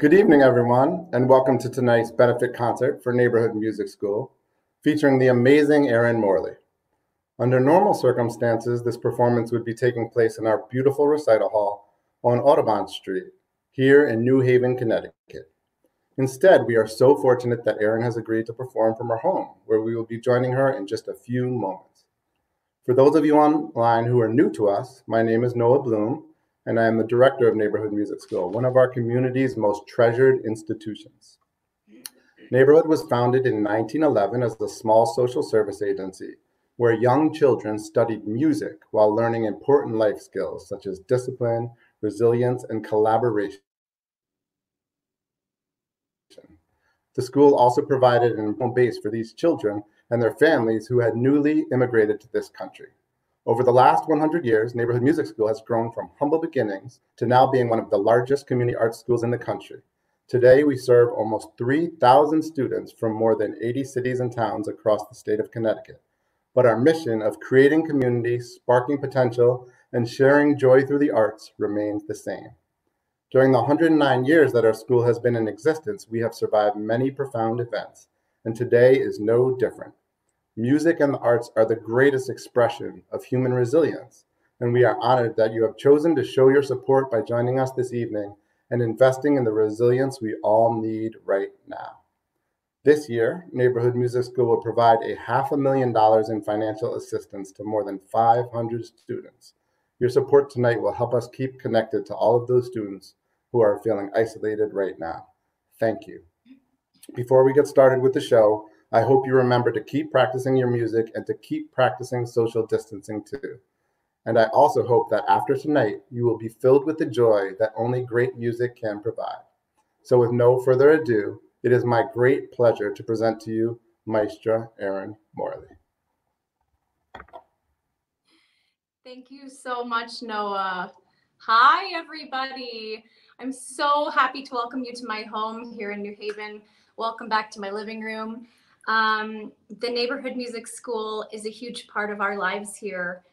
Good evening, everyone, and welcome to tonight's benefit concert for Neighborhood Music School, featuring the amazing Erin Morley. Under normal circumstances, this performance would be taking place in our beautiful recital hall on Audubon Street, here in New Haven, Connecticut. Instead, we are so fortunate that Erin has agreed to perform from her home, where we will be joining her in just a few moments. For those of you online who are new to us, my name is Noah Bloom, and I am the director of Neighborhood Music School, one of our community's most treasured institutions. Neighborhood was founded in 1911 as a small social service agency where young children studied music while learning important life skills such as discipline, resilience, and collaboration. The school also provided an home base for these children and their families who had newly immigrated to this country. Over the last 100 years, Neighborhood Music School has grown from humble beginnings to now being one of the largest community arts schools in the country. Today, we serve almost 3,000 students from more than 80 cities and towns across the state of Connecticut. But our mission of creating community, sparking potential, and sharing joy through the arts remains the same. During the 109 years that our school has been in existence, we have survived many profound events, and today is no different. Music and the arts are the greatest expression of human resilience, and we are honored that you have chosen to show your support by joining us this evening and investing in the resilience we all need right now. This year, Neighborhood Music School will provide $500,000 in financial assistance to more than 500 students. Your support tonight will help us keep connected to all of those students who are feeling isolated right now. Thank you. Before we get started with the show, I hope you remember to keep practicing your music and to keep practicing social distancing too. And I also hope that after tonight, you will be filled with the joy that only great music can provide. So with no further ado, it is my great pleasure to present to you Maestra Erin Morley. Thank you so much, Noah. Hi, everybody. I'm so happy to welcome you to my home here in New Haven. Welcome back to my living room. The Neighborhood Music School is a huge part of our lives here.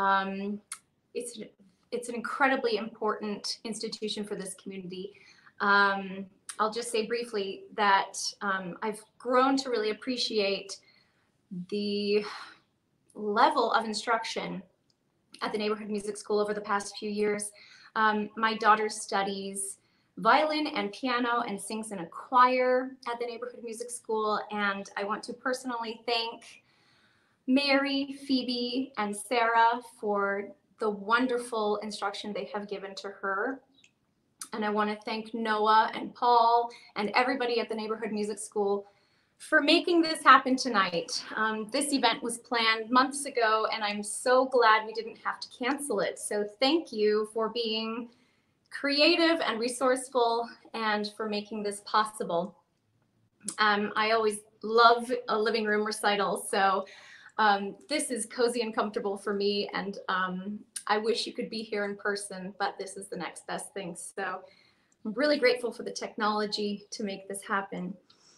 It's an incredibly important institution for this community. I'll just say briefly that I've grown to really appreciate the level of instruction at the Neighborhood Music School over the past few years. My daughter studies violin and piano and sings in a choir at the Neighborhood Music School. And I want to personally thank Mary, Phoebe, and Sarah for the wonderful instruction they have given to her. And I want to thank Noah and Paul and everybody at the Neighborhood Music School for making this happen tonight. This event was planned months ago, and I'm so glad we didn't have to cancel it. So thank you for being creative and resourceful and for making this possible. I always love a living room recital, so this is cozy and comfortable for me, and I wish you could be here in person, but this is the next best thing. So I'm really grateful for the technology to make this happen.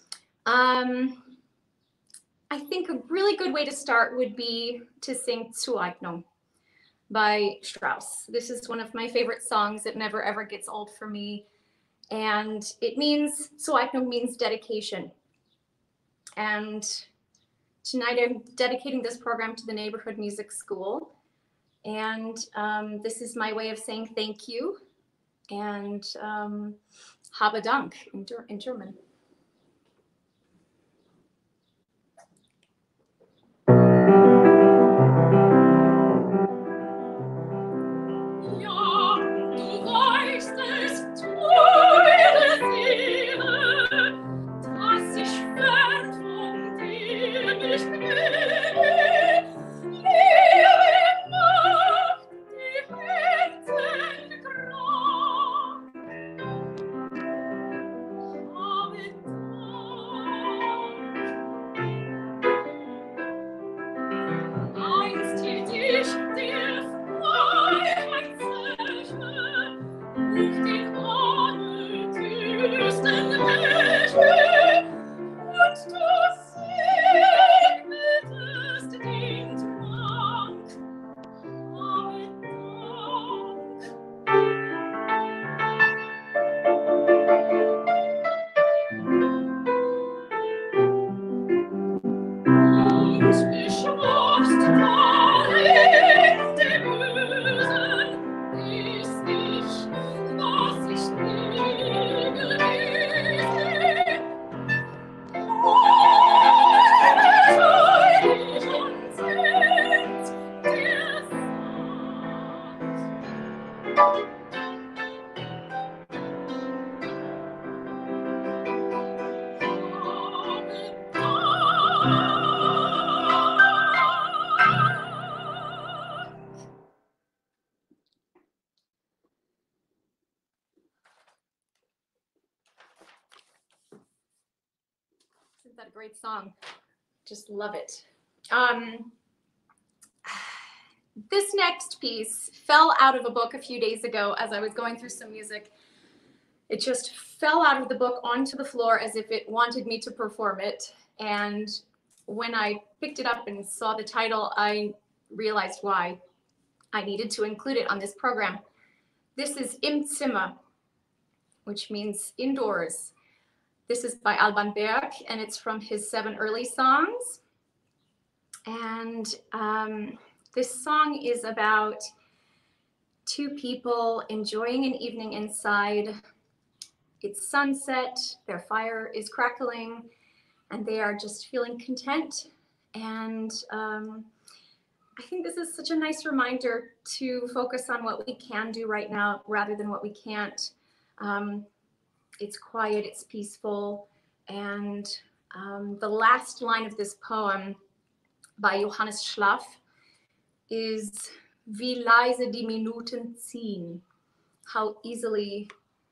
I think a really good way to start would be to sing Zueignung by Strauss. This is one of my favorite songs. It never ever gets old for me. And it means, Zueignung means dedication. And tonight I'm dedicating this program to the Neighborhood Music School. And this is my way of saying thank you and habe Dank in German. Habe Isn't that a great song? Just love it. This next piece fell out of a book a few days ago as I was going through some music. It just fell out of the book onto the floor as if it wanted me to perform it. And when I picked it up and saw the title, I realized why I needed to include it on this program. This is Im Zimmer, which means indoors. This is by Alban Berg, and it's from his 7 early songs. And this song is about 2 people enjoying an evening inside. It's sunset, their fire is crackling, and they are just feeling content. And I think this is such a nice reminder to focus on what we can do right now rather than what we can't. It's quiet, it's peaceful. And the last line of this poem by Johannes Schlaff is, wie leise die Minuten ziehen, how easily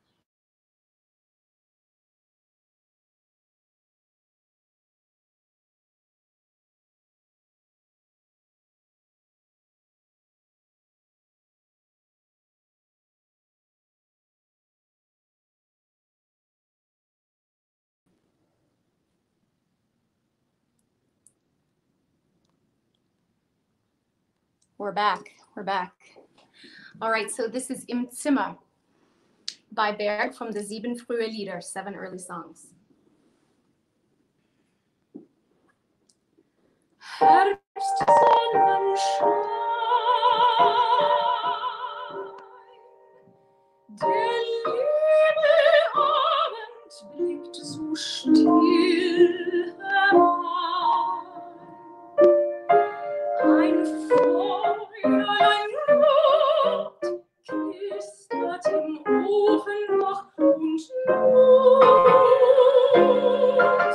We're back. All right, so this is Im Zimmer by Berg from the 7 frühe Lieder, 7 early songs. Herbstsonnenschein, der liebe Abend blickt so still herein. Ein Feuerlein rot knistert im Ofen noch und not.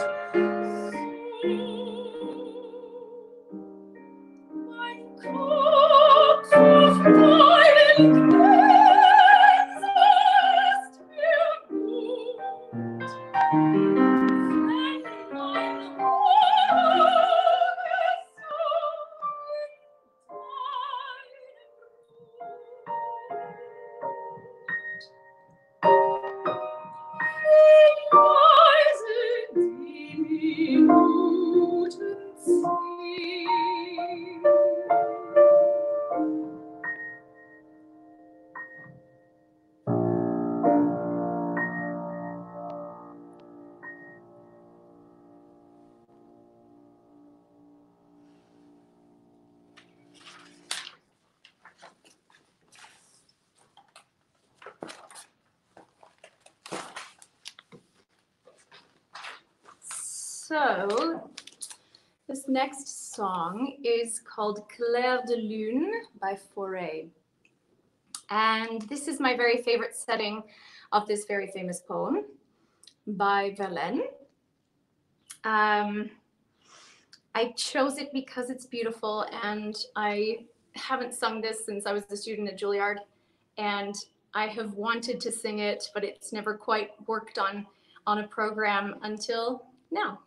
Mein Kopf auf deinen Knien ist mir gut. Wenn mein Auge so So, this next song is called Clair de Lune by Fauré. And this is my very favorite setting of this very famous poem by Verlaine. I chose it because it's beautiful, and I haven't sung this since I was a student at Juilliard, and I have wanted to sing it, but it's never quite worked on a program until now.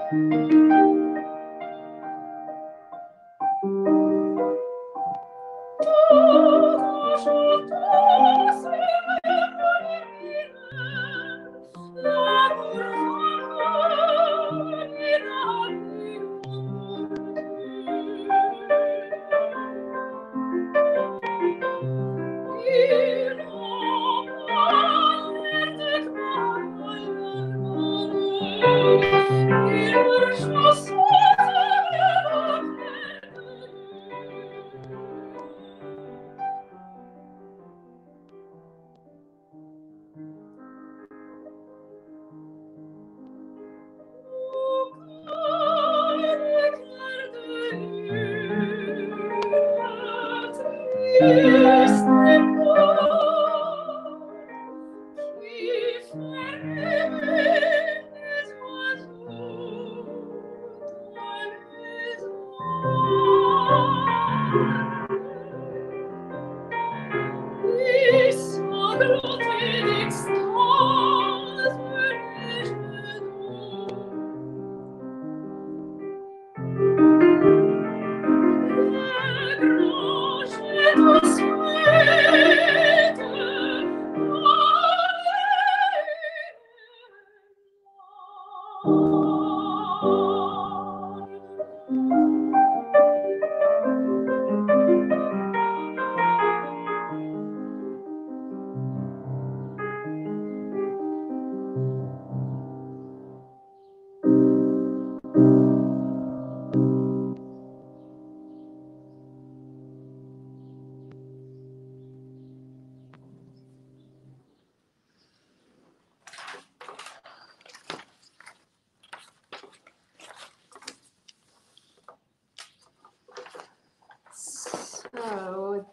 So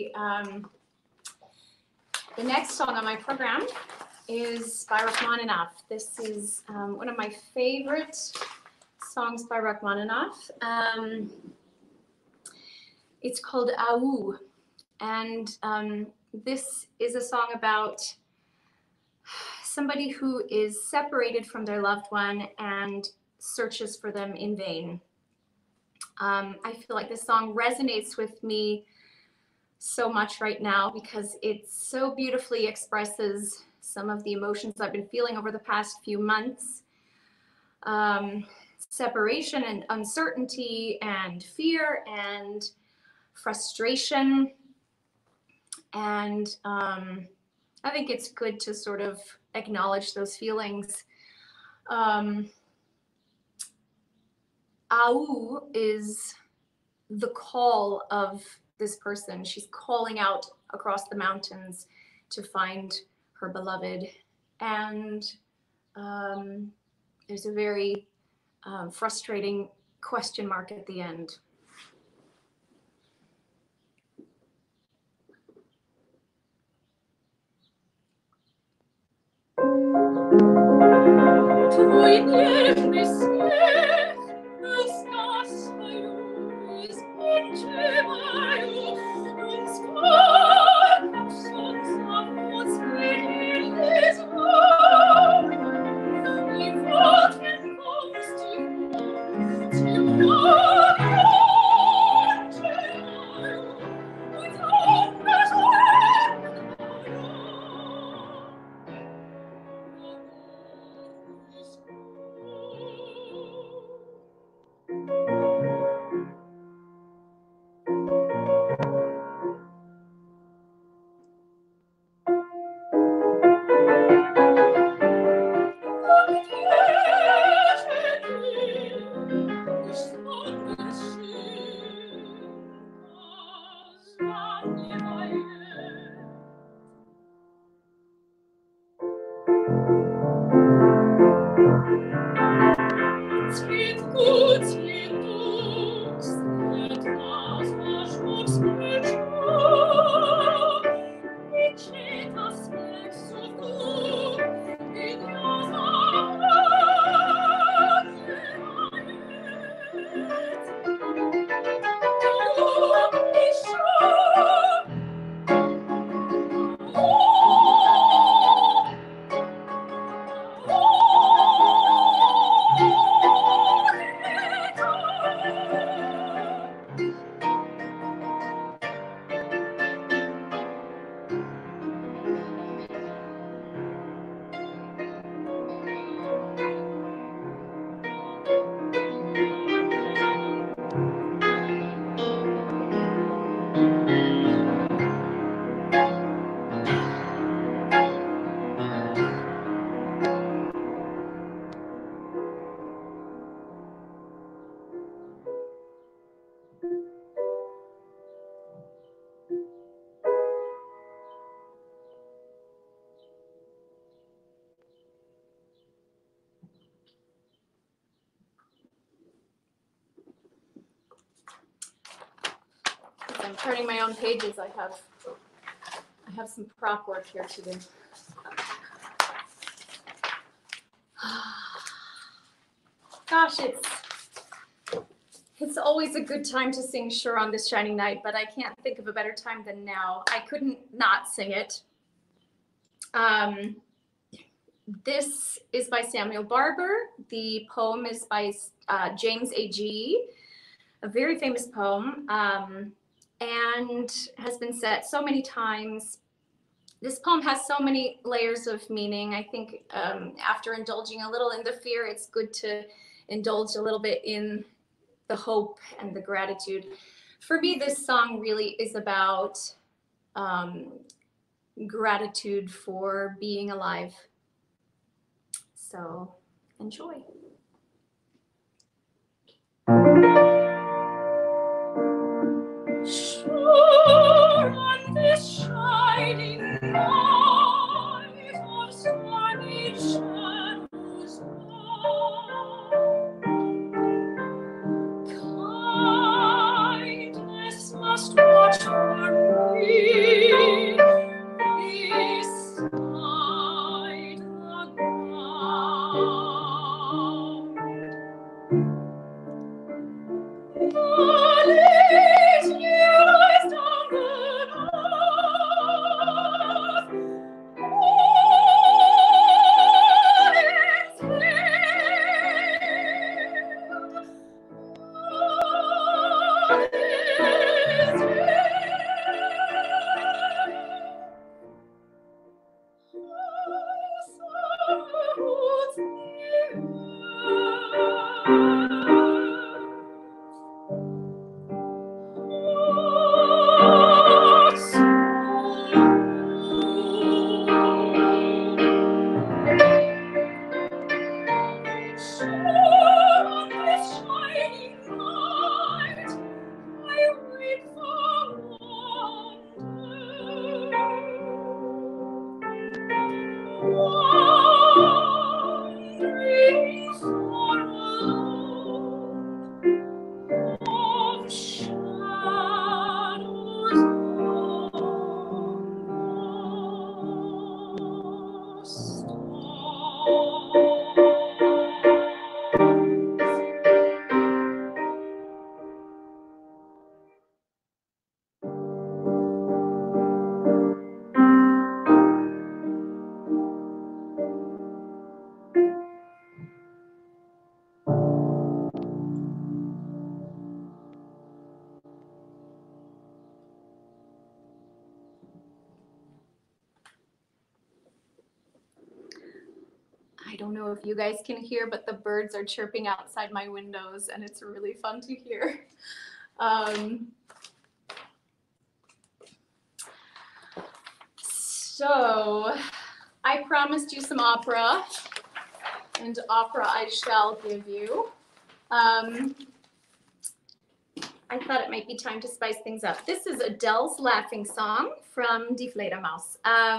the next song on my program is by Rachmaninoff. This is one of my favorite songs by Rachmaninoff. It's called Aou, and this is a song about somebody who is separated from their loved one and searches for them in vain. I feel like this song resonates with me so much right now because it so beautifully expresses some of the emotions I've been feeling over the past few months. Separation and uncertainty and fear and frustration. And I think it's good to sort of acknowledge those feelings. Aou is the call of this person. She's calling out across the mountains to find her beloved. And there's a very frustrating question mark at the end. I'm turning my own pages, I have some prop work here to do. Gosh, it's always a good time to sing Sure on This Shining Night, but I can't think of a better time than now. I couldn't not sing it. This is by Samuel Barber. The poem is by James A.G., a very famous poem, and has been set so many times. This poem has so many layers of meaning. I think after indulging a little in the fear, it's good to indulge a little bit in the hope and the gratitude. For me, this song really is about gratitude for being alive. So enjoy. Sure on this shining night of sunny shadows kindness must watch for me beside the ground. I don't know if you guys can hear, but the birds are chirping outside my windows, and it's really fun to hear. So I promised you some opera, and opera I shall give you. I thought it might be time to spice things up. This is Adele's Laughing Song from Die Fledermaus.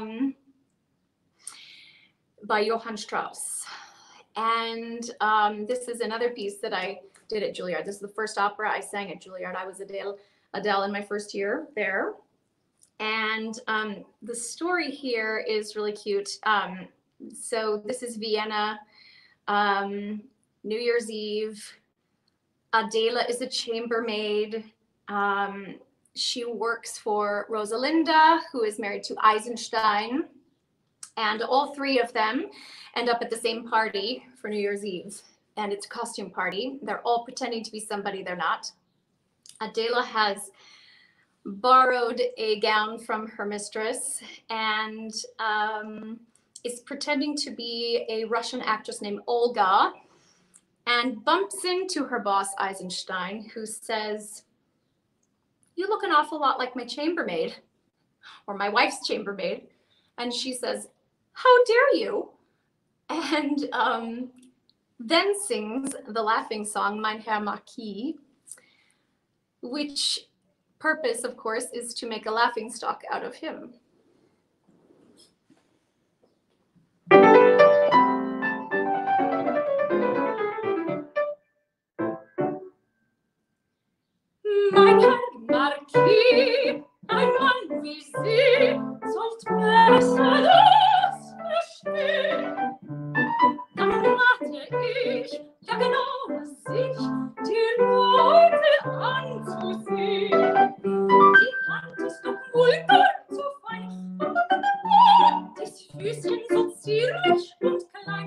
By Johann Strauss. And this is another piece that I did at Juilliard. This is the first opera I sang at Juilliard. I was Adele in my first year there. And the story here is really cute. So this is Vienna, New Year's Eve. Adele is a chambermaid. She works for Rosalinda, who is married to Eisenstein. And all three of them end up at the same party for New Year's Eve. And it's a costume party. They're all pretending to be somebody they're not. Adele has borrowed a gown from her mistress and is pretending to be a Russian actress named Olga and bumps into her boss, Eisenstein, who says, "You look an awful lot like my chambermaid, or my wife's chambermaid." And she says, "How dare you?" And then sings the laughing song, Mein Herr Marquis, which purpose, of course, is to make a laughing stock out of him. Mein Herr Marquis, zierlich und klein.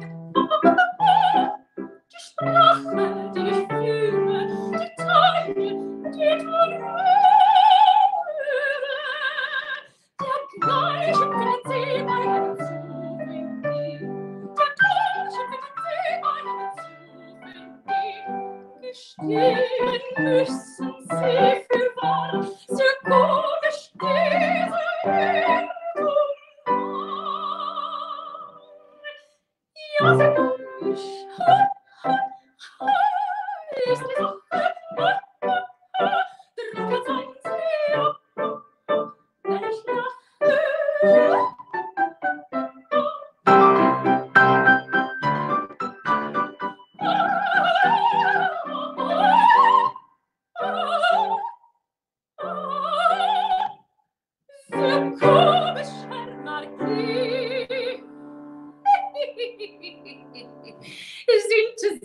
Die Sprache, die ich fühle, die Töne, die Tore. Dergleichen findet sie bei einem Souvenir. Dergleichen findet sie bei einem Souvenir. Gestehen müssen sie fürwahr, sehr komisch diese Erdung war. Ja, sehr komisch. Ist die Sache, drüber sein sie, wenn ich lache. Sehr komisch, Herr Marquis. Sind Sie?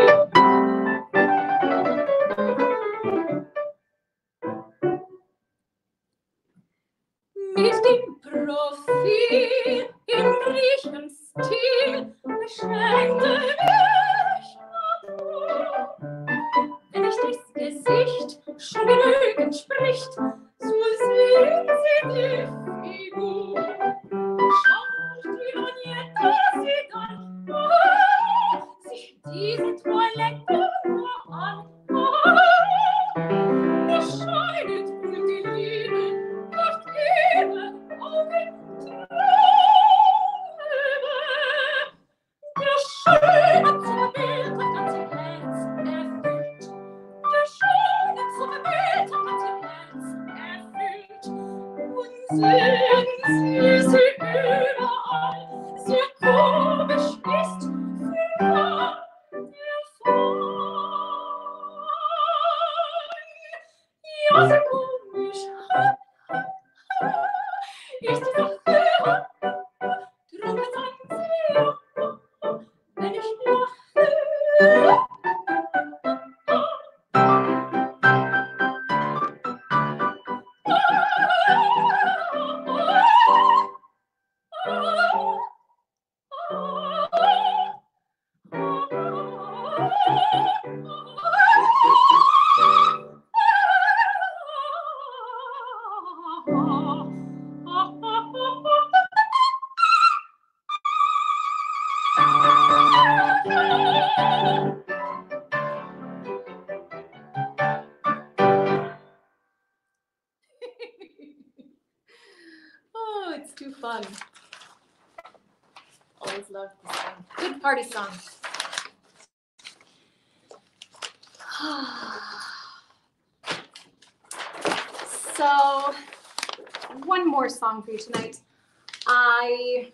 Mit dem Profil in griechem Stil beschränkte ich Natur. Wenn euch das Gesicht schon genügend spricht, so sehen Sie die Figur. Schaut die Lorgnette sie dann sich diese Toilette nur an. Mir scheidet wohl die Liebe macht ihre Augen trübe. Der schöne Zauberbild hat ganz ihr Herz erfüllt. Der schöne Zauberbild hat ganz ihr Herz erfüllt. Und sehen Sie sie überall, sehr komisch ist für der Fall. Ja, sehr komisch ist die Sache, drüber sein sie, wenn ich lache. Oh, it's too fun. Always loved this song. Good party song. So, one more song for you tonight. I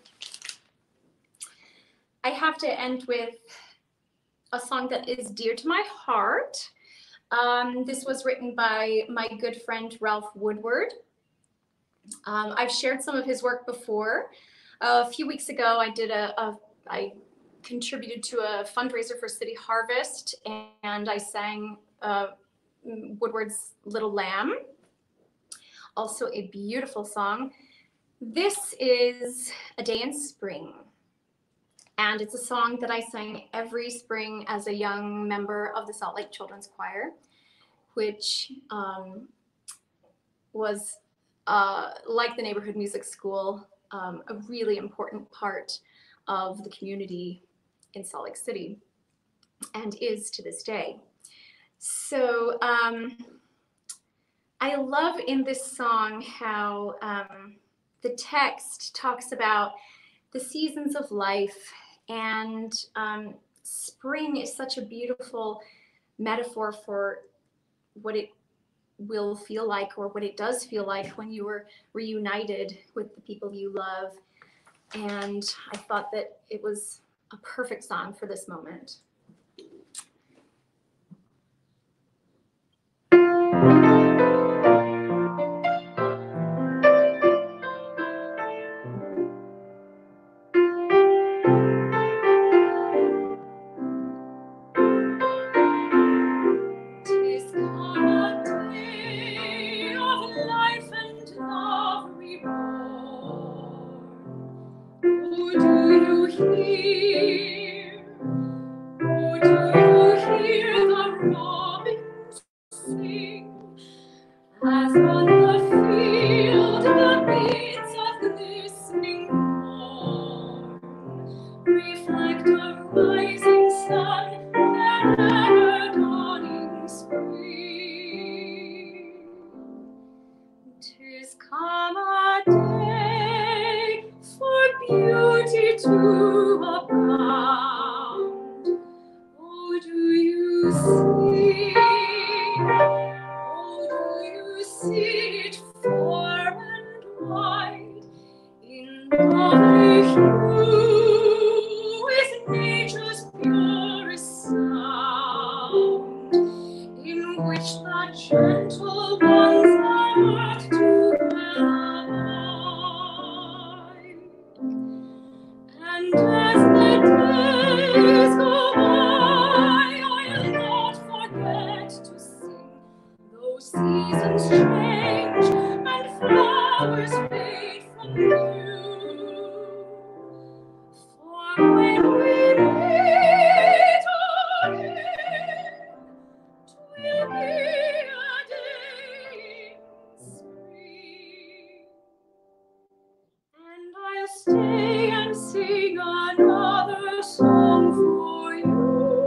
have to end with a song that is dear to my heart. This was written by my good friend Ralph Woodward. I've shared some of his work before. A few weeks ago, I contributed to a fundraiser for City Harvest, and I sang Woodward's Little Lamb, also a beautiful song. This is A Day in Spring, and it's a song that I sang every spring as a young member of the Salt Lake Children's Choir, which was like the neighborhood music school, a really important part of the community in Salt Lake City, and is to this day. So I love in this song how the text talks about the seasons of life, and spring is such a beautiful metaphor for what it will feel like, or what it does feel like when you were reunited with the people you love. And I thought that it was a perfect song for this moment. Do you reflect a rising sun and ever dawning spring. 'Tis come a day for beauty to abound. Oh, do you see? Oh, do you see it far and wide? In lovely hue, with nature's purest sound, in which the gentle ones are to abide. And as the days go by, I'll not forget to sing, though seasons change and flowers fade from view. For when we meet again, 'twill be a day in spring. And I'll stay and sing another song for you.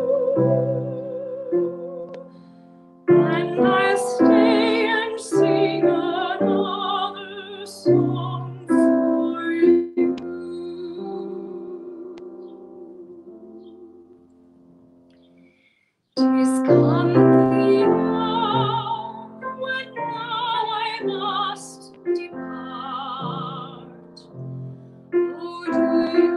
And I'll stay and sing another song for you. 'Tis come the hour when now I must depart. Oh, do you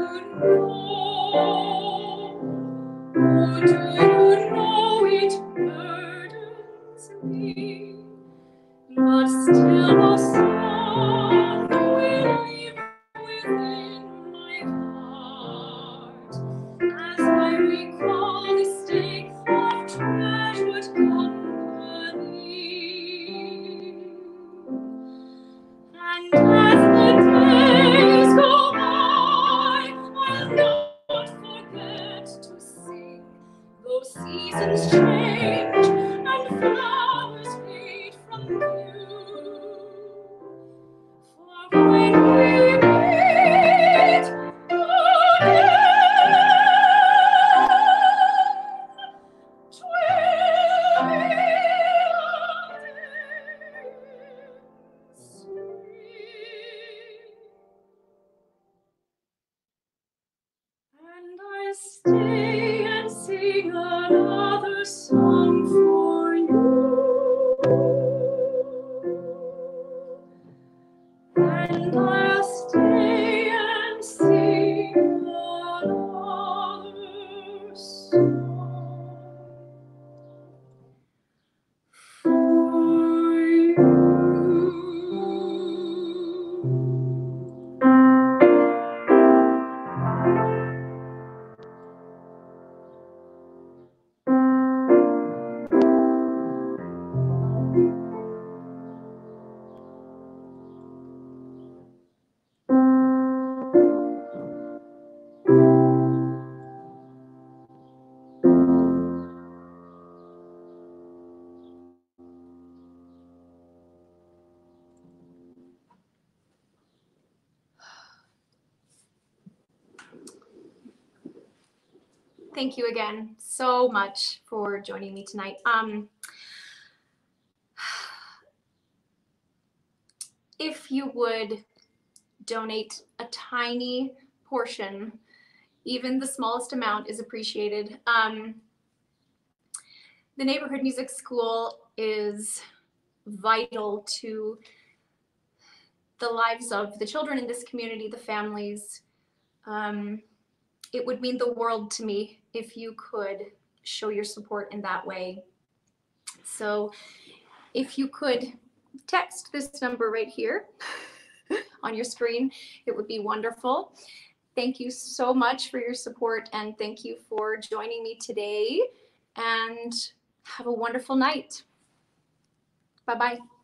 know it burdens me, but still a song will live within my heart as I recall this day of treasured company. And as the days go by, I'll not forget to sing, though seasons change and flowers fade from view. For when we meet again, 'twill be a day in spring. And I'll stay and sing another song for you. And I'll stay and sing another song for you. Thank you again so much for joining me tonight. If you would donate a tiny portion, even the smallest amount is appreciated. The neighborhood music school is vital to the lives of the children in this community, the families. It would mean the world to me if you could show your support in that way. So if you could text this number right here on your screen, it would be wonderful. Thank you so much for your support, and thank you for joining me today, and have a wonderful night. Bye-bye.